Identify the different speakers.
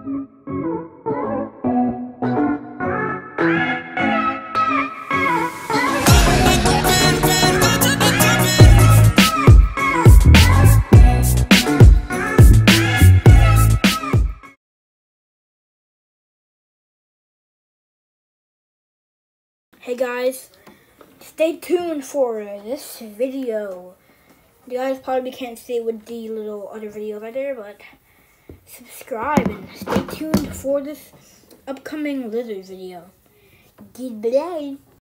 Speaker 1: Hey guys, stay tuned for this video. You guys probably can't see with the little other videos right there, but subscribe and stay tuned for this upcoming lizard video. Goodbye.